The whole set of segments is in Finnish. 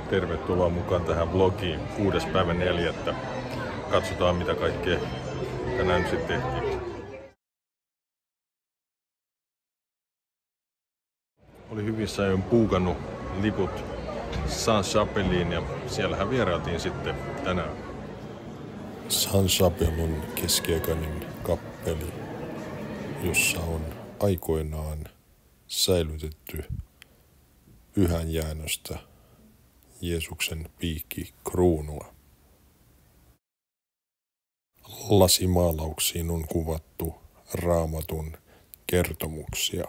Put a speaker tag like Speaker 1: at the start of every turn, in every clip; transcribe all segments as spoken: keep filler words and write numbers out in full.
Speaker 1: Tervetuloa mukaan tähän vlogiin kuudes päivä neljättä. Katsotaan mitä kaikkea tänään nyt sitten tehtiin. Oli hyvissä ajoin puukannut liput Saint-Chapeliin ja siellähän vierailtiin sitten tänään.
Speaker 2: Saint-Chapelle on keskiaikainen kappeli, jossa on aikoinaan säilytetty pyhänjäännöstä Jeesuksen piikkikruunua. Lasimaalauksiin on kuvattu Raamatun kertomuksia.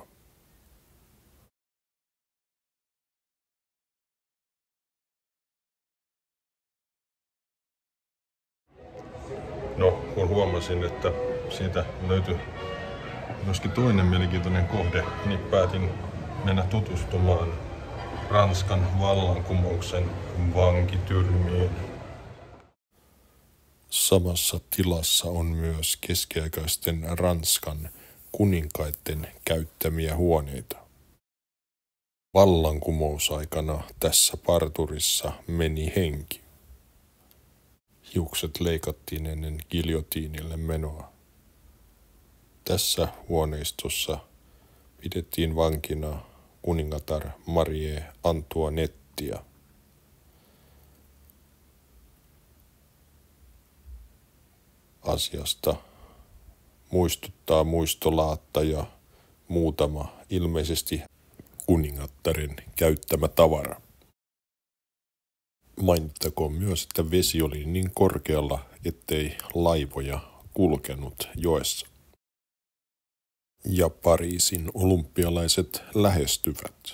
Speaker 1: No, kun huomasin, että siitä löytyi myöskin toinen mielenkiintoinen kohde, niin päätin mennä tutustumaan Ranskan vallankumouksen vankityrmiin.
Speaker 2: Samassa tilassa on myös keskiaikaisten Ranskan kuninkaiden käyttämiä huoneita. Vallankumousaikana tässä parturissa meni henki. Hiukset leikattiin ennen giljotiinille menoa. Tässä huoneistossa pidettiin vankina kuningatar Marie Antoinettea. Asiasta muistuttaa muistolaatta ja muutama ilmeisesti kuningattaren käyttämä tavara. Mainittakoon myös, että vesi oli niin korkealla, ettei laivoja kulkenut joessa. Ja Pariisin olympialaiset lähestyvät.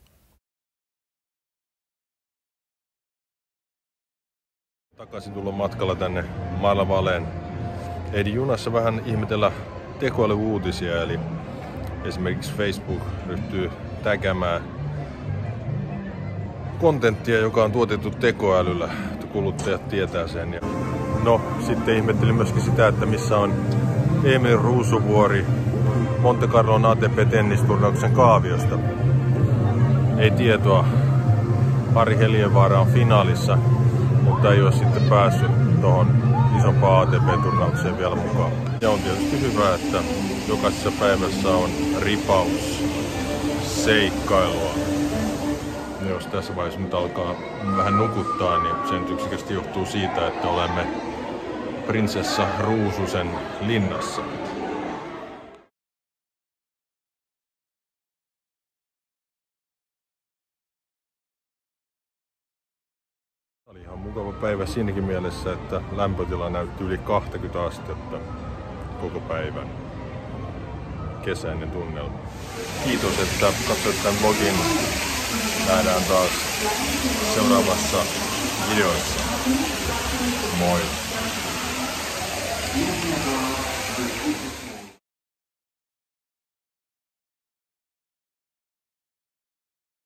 Speaker 1: Takaisin tullut matkalla tänne Malvaleen. Ehdin junassa vähän ihmetellä tekoälyuutisia, eli esimerkiksi Facebook ryhtyy tägämään kontenttia, joka on tuotettu tekoälyllä, että kuluttajat tietää sen. Ja no, sitten ihmettelin myöskin sitä, että missä on Emil Ruusuvuori Monte Carlon A T P-tennisturnauksen kaaviosta. Ei tietoa. Ari Heliövaara on finaalissa, mutta ei ole sitten päässyt tuohon isompaan A T P-turnaukseen vielä mukaan. Ja on tietysti hyvä, että jokaisessa päivässä on ripaus seikkailua. Jos tässä vaiheessa nyt alkaa vähän nukuttaa, niin sen yksinkertaisesti johtuu siitä, että olemme prinsessa Ruususen linnassa. Oli ihan mukava päivä siinäkin mielessä, että lämpötila näytti yli kaksikymmentä astetta koko päivän. Kesäinen tunnelma. Kiitos, että katsoit tämän vlogin. Nähdään taas seuraavassa videoissa. Moi!